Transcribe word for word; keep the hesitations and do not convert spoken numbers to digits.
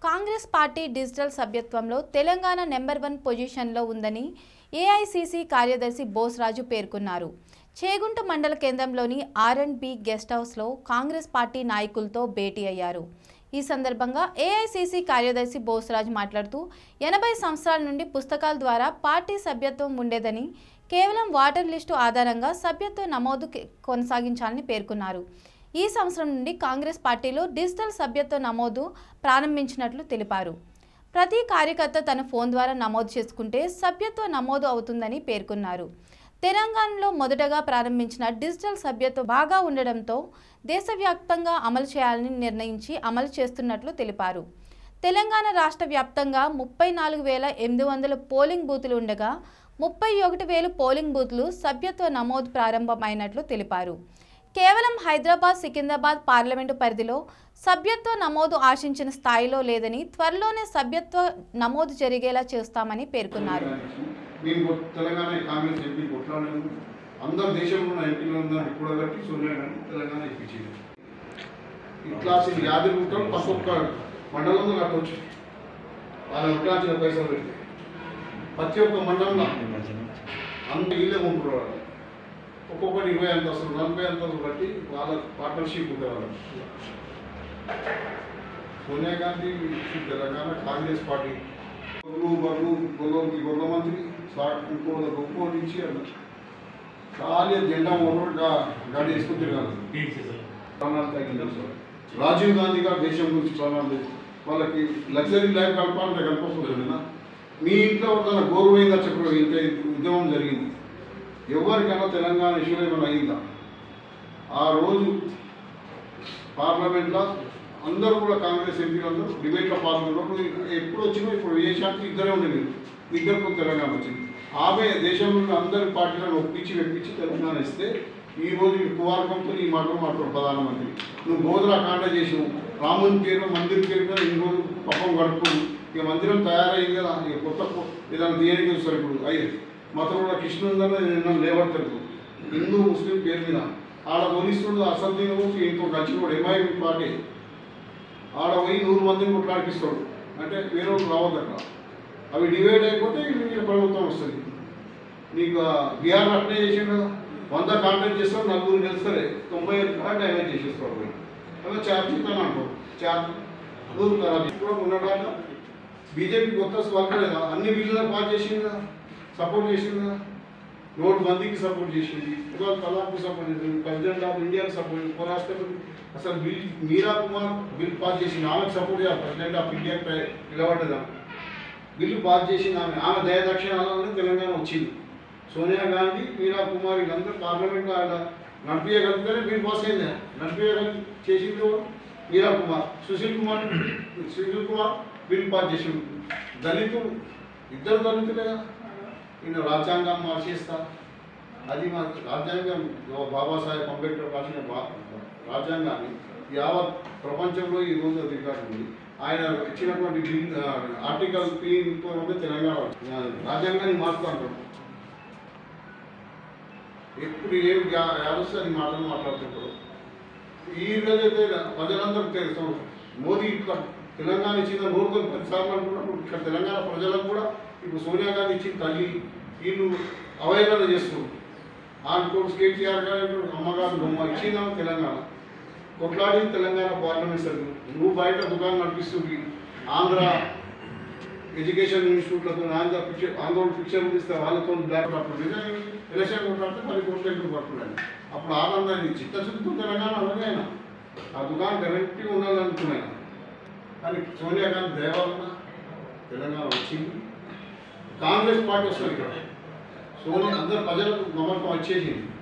Congress party digital సభ్యత్వంలో Telangana number one పొజిషన్లో ఉందని ఏఐసిసి కార్యదర్శి బోస్రాజు పేర్కొన్నారు. చేగుంట మండల కేంద్రంలోని ఆర్ అండ్ బి గెస్ట్ హౌస్లో కాంగ్రెస్ పార్టీ నాయకులతో భేటీ అయ్యారు. ఈ సందర్భంగా ఏఐసిసి కార్యదర్శి బోస్రాజు మాట్లాడుతూ ఎనభై సంవత్సరాల నుండి పుస్తకాల ద్వారా పార్టీ సభ్యత్వం ఉండేదని, కేవలం వాటర్ లిస్టు ఆధారంగా సభ్యత్వ నమోదు కొనసాగించాలని పేర్కొన్నారు. ఈ సంవత్సరం నుండి కాంగ్రెస్ పార్టీలో డిజిటల్ సభ్యత్వ నమోదు ప్రారంభించినట్లు తెలిపారు. ప్రతి కార్యకర్త తన ఫోన్ ద్వారా నమోదు చేసుకుంటే సభ్యత్వ నమోదు అవుతుందని పేర్కొన్నారు. తెలంగాణలో మొదటగా ప్రారంభించిన డిజిటల్ సభ్యత్వం బాగా ఉండడంతో దేశవ్యాప్తంగా అమలు చేయాలని నిర్ణయించి అమలు చేస్తున్నట్లు తెలిపారు. తెలంగాణ రాష్ట్ర వ్యాప్తంగా ముప్పై నాలుగు వేల ఎనిమిది వందల పోలింగ్ బూతులు ఉండగా ముప్పై ఒకటి వేలు పోలింగ్ బూతులు సభ్యత్వ నమోదు ప్రారంభమైనట్లు తెలిపారు. కేవలం హైదరాబాద్, సికింద్రాబాద్ పార్లమెంటు పరిధిలో సభ్యత్వ నమోదు ఆశించిన స్థాయిలో లేదని, త్వరలోనే సభ్యత్వ నమోదు జరిగేలా చేస్తామని పేర్కొన్నారు. ప్రతి ఒక్క మండలంలో అంత ఇల్లే ఉంటున్నారు. ఒక్కొక్కటి ఇరవై అంతస్తులు నలభై అంతస్తులు బట్టి వాళ్ళ పార్ట్నర్షిప్ ఉండేవాళ్ళు. సోనియా గాంధీ తెలంగాణ కాంగ్రెస్ పార్టీ గొర్రెలు బర్రెలు గొర్రెలకి గొర్రెల మంత్రి ఇంకో ఇంకో నుంచి ఖాళీ జెండా మొదలుగా గాడి వేసుకుని తిరగాలి. ప్రాణాలు తగ్గింది. రాజీవ్ గాంధీ గారు దేశం గురించి ప్రాణాలు వాళ్ళకి లగ్జరీ లైఫ్ కలపాలంటే కలపకపోతుంది. మీ ఇంట్లో ఒక గౌరవైందా చెప్పడం ఇంత ఉద్యమం జరిగింది. ఎవరికైనా తెలంగాణ ఇష్యూలో ఏమైనా అయిందా? ఆ రోజు పార్లమెంట్లో అందరూ కూడా కాంగ్రెస్ ఎంపీలు అందరూ డిబేట్లో పాల్గొన్నప్పుడు ఎప్పుడు వచ్చినా ఇప్పుడు విజయశాంతి ఇద్దరే ఉండేది. ఇద్దరు తెలంగాణ వచ్చింది. ఆమె దేశంలో అందరి పార్టీలను ఒప్పించి వెప్పించి తెలంగాణ ఇస్తే ఈరోజు కుమారకంతో ఈ మాటలు మాట్లాడు ప్రధానమంత్రి. నువ్వు గోధుల కాండ చేసావు, రాముని పేరు మందిర్ పేరు మీద ఇన్ని రోజులు పప్పం గడుపుకుని ఇక మందిరం తయారైంది కదా, ఇక కొత్త ఏదైనా తీయడానికి వస్తారు. ఇప్పుడు అయ్యే మతంలో కృష్ణ ఉందని నిన్న లేవడతారు. హిందూ ముస్లిం పేరు మీద ఆడ పోలీసులు అసలు ఇంకో కలిసి కూడా ఎంఐ పార్టీ ఆడ పోయి నూరు మందిని కొట్లాడిపిస్తాడు. అంటే వేరే వాళ్ళు రావద్దు అక్కడ. అవి డివైడ్ అయిపోతే వీళ్ళ ప్రభుత్వం వస్తుంది. నీకు బీహార్ అట్నే చేసాడు కదా, వంద కాంటాక్ట్ చేస్తాడు, నలుగురు గెలుస్తారే, తొంభై ఐదు కాడ డ్యామేజ్ చేసేస్తాడు. అలా ఛార్జ్ ఇస్తాను అంటారు. ఛార్జ్ నూరు కూడా ఉన్నాడు. బీజేపీ కొత్త స్వాగలేదా, అన్ని బిల్లులకు పాస్ చేసింది కదా, సపోర్ట్ చేసింది కదా. నోటు మందికి సపోర్ట్ చేసింది, ఇవాళ తలాకు సపోర్ట్ చేసింది, ప్రెసిడెంట్ ఆఫ్ ఇండియాకి సపోర్ట్, ఉపరాష్ట్రపతి అసలు bill Meira Kumar bill pass చేసింది, ఆమెకు సపోర్ట్ చేయాలి. ప్రెసిడెంట్ ఆఫ్ ఇండియాకి నిలబడ్డదా బిల్లు పాస్ చేసింది ఆమె. ఆమె దయదక్షిణాలనే తెలంగాణ వచ్చింది. సోనియా గాంధీ, మీరా కుమార్ వీళ్ళందరూ పార్లమెంట్లో ఆయన నడిపించగలిగితేనే బిల్ పాస్ అయింది. నడిపించగలిగి చేసింది మీరా కుమార్. సుశీల్ కుమార్ సుశీల్ కుమార్ బిల్ పాస్ చేసింది. దళితులు ఇద్దరు దళితులేగా. ఈయన రాజ్యాంగం మార్చేస్తా, అది మా రాజ్యాంగం బాబాసాహెబ్ అంబేద్కర్ రాసిన రాజ్యాంగాన్ని యావత్ ప్రపంచంలో ఈరోజు రికార్డు ఉంది. ఆయన ఇచ్చినటువంటి బిల్ ఆర్టికల్ త్రీ తెలంగాణ రాజ్యాంగాన్ని మారుతూ అంటారు. ఎప్పుడు ఏం యాదొస్తే అది మాటలు మాట్లాడుతుంటారు. ఈ రోజైతే ప్రజలందరూ తెలుసు మోదీ తెలంగాణ ఇచ్చిన నూరు పదిసార్లు అంటున్నప్పుడు ఇక్కడ తెలంగాణ ప్రజలకు కూడా ఇప్పుడు సోనియా గాంధీ ఇచ్చిన తల్లి వీళ్ళు అవహేళన చేస్తున్నారు. ఆంధ్రప్రదేశ్ కేటీఆర్ గారు అమ్మగారు బొమ్మ ఇచ్చిందాము తెలంగాణ కొట్లాడింది తెలంగాణ పార్లమెంట్ సభ్యులు. నువ్వు బయట దుకాణం నడిపిస్తుంది. ఆంధ్ర ఎడ్యుకేషన్ ఇన్స్టిట్యూట్లతో ఆంధ్ర పిక్చర్ ఆందోళన పిక్చర్ ఇస్తే వాళ్ళతో బ్లాక్ పడుతుంది. ఎలక్షన్ కొట్లాడితే పది కోట్ల ఎక్కువ పడుతున్నాయి. అప్పుడు ఆనందాన్ని చిత్తశుద్ధితో తెలంగాణ అలాగే అయినా ఆ దుకాణం కరెక్ట్గా ఉండాలనుకున్నాయి. కానీ సోనియా గాంధీ దయవలన తెలంగాణ వచ్చింది. కాంగ్రెస్ పార్టీ వస్తుంది ఇక్కడ. సోనియా అందరు ప్రజలకు నమ్మకం వచ్చేసింది.